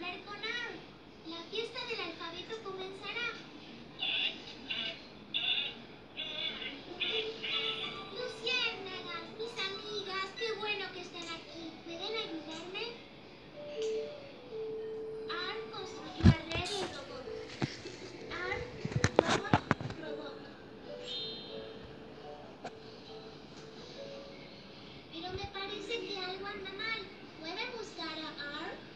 correr con Ar. La fiesta del alfabeto comenzará. Luciérnagas, mis amigas, qué bueno que estén aquí. ¿Pueden ayudarme? Ar construyó la red del robot. Ar, robot, robot. Pero me parece que algo anda mal. ¿Pueden buscar a Ar?